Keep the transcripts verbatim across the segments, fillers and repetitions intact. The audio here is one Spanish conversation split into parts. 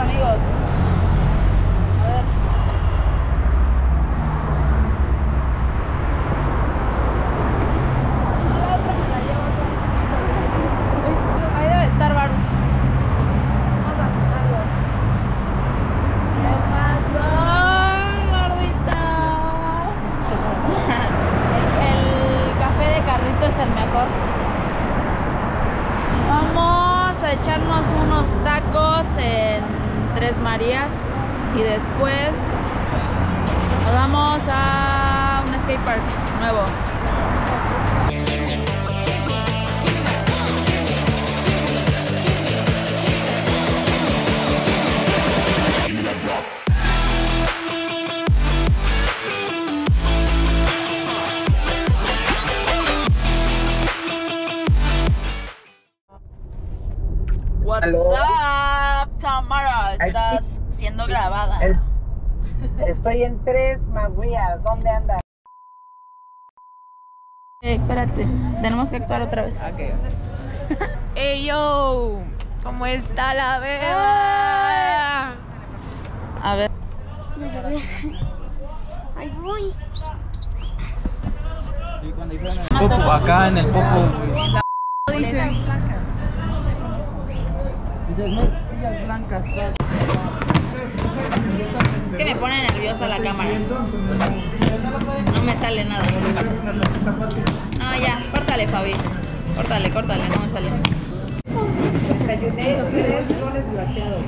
amigos. A ver. A la otra me la llevo. Ahí debe estar Varus. Vamos a juntarlo. ¿Qué pasó, gordita? el, el café de carrito es el mejor. Vamos a echarnos unos tacos en Tres Marías y después nos vamos a un skate park nuevo. What's Hello. up, Tamara? Estás siendo grabada. El- Estoy en Tres Marías. ¿Dónde andas? Eh, espérate, tenemos que actuar otra vez. Okay. Ey yo, ¿cómo está la beba? A ver. Ahí voy. Popo, acá en el popo. Dicen. Sillas blancas. Es que me pone nerviosa la cámara. No me sale nada. No, ya, córtale, Fabi. Córtale, córtale, no me sale. Desayuné tres roles glaseados.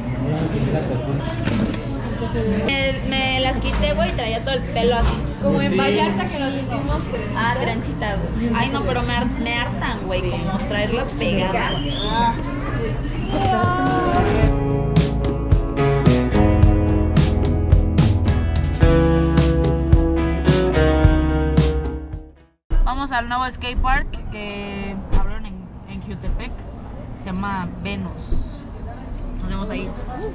Me, me las quité, güey, traía todo el pelo así. Como en Vallarta que nos hicimos tres. Ah, trencita, güey. Ay, no, pero me, har- me hartan, güey, como traerlas pegadas. Ah. Vamos al nuevo skate park que abrieron en, en Jutepec. Se llama Venus. Nos vemos ahí.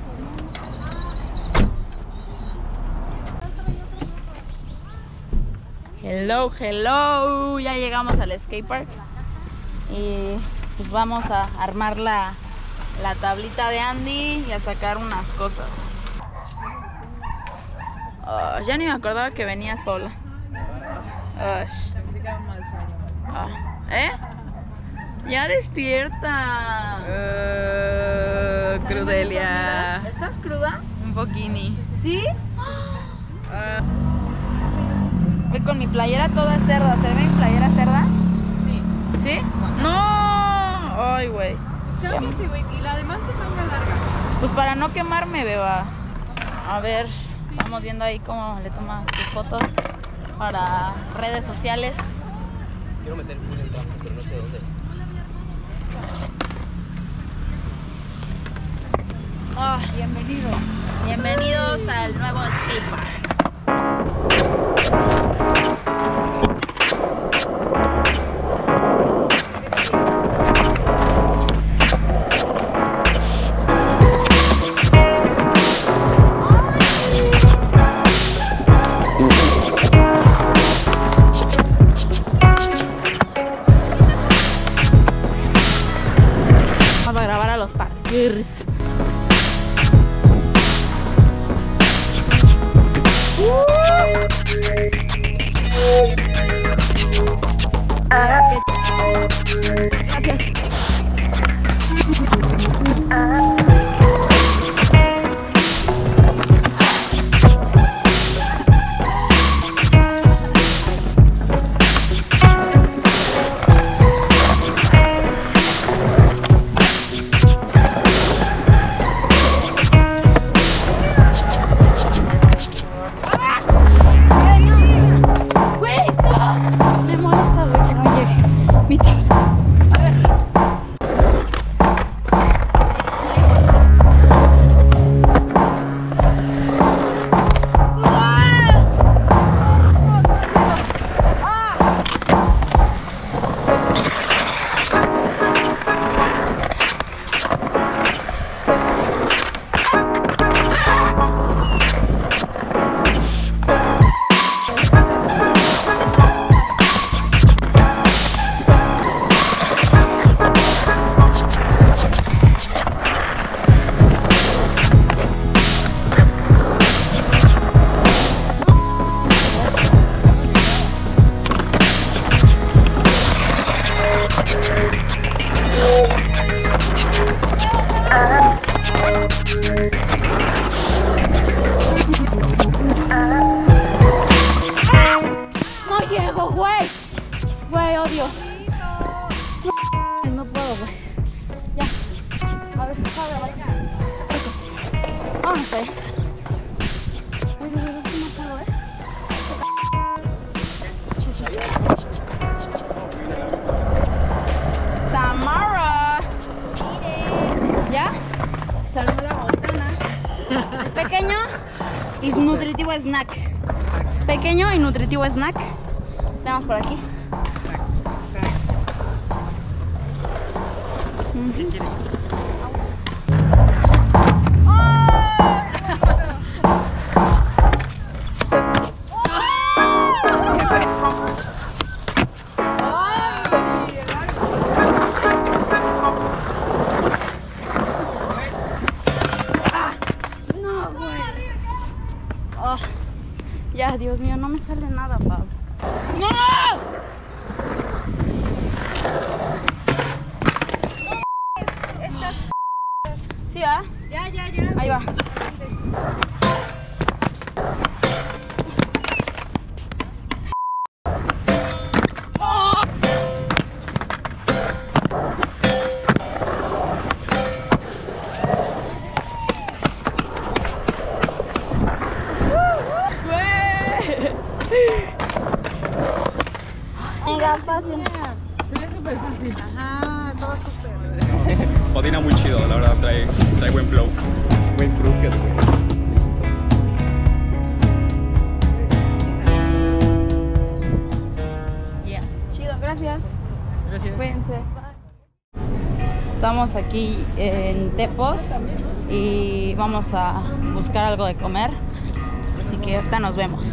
Hello, hello. Ya llegamos al skate park. Y pues vamos a armar la, la tablita de Andy y a sacar unas cosas. Oh, ya ni me acordaba que venías, Paula. Oh, ah, ¿eh? Ya despierta. Uh, Crudelia. ¿Estás cruda? Un poquini. ¿Sí? Voy con mi playera toda cerda. ¿Se ve mi playera cerda? Sí. ¿Sí? ¡No! Ay, güey. Cámbiate, güey. Y la demás se manga larga. Pues para no quemarme, beba. A ver, estamos viendo ahí cómo le toma sus fotos para redes sociales. Quiero meter el el trazo, pero no sé dónde. Ah, bienvenidos. Bienvenidos al nuevo skatepark. Vamos a grabar a los parkers. Güey, me molesta, güey, que no llegue mi tabla. A ver. No llego, güey. Güey, odio. No, no puedo, güey. Ya. A ver, a ver, vamos a ver. Uy, de verdad que no puedo, ¿eh? Samara. ¿Ya? Salud la botana. Pequeño y nutritivo snack. Pequeño y nutritivo snack. Tenemos por aquí. ¿Qué quieres? No, güey. Oh, ya, Dios mío, no me sale nada, Pablo. ¡No! ¿Sí va? Ya, ya, ya. Ahí va. Venga, fácil. Se ve súper fácil. Ajá, estaba súper. Patina muy chido, la verdad, trae, trae buen flow. Buen crooked, güey. Yeah. Chido, gracias. Gracias. Cuídense. Estamos aquí en Tepos y vamos a buscar algo de comer. Así que ahorita nos vemos.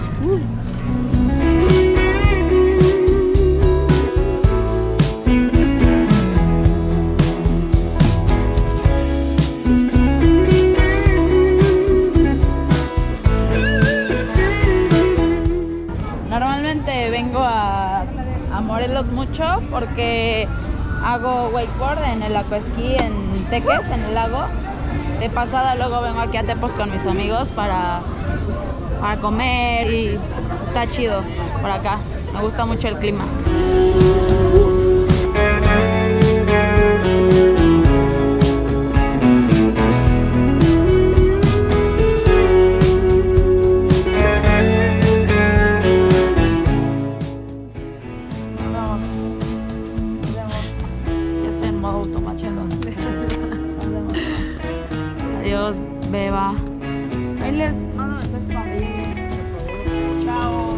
Normalmente vengo a, a Morelos mucho porque hago wakeboard en el aquasquí en Teques, en el lago. De pasada luego vengo aquí a Tepos con mis amigos para, para comer y está chido por acá. Me gusta mucho el clima. Adiós, beba. Ahí les mando mensajes cuando llegue. Chao.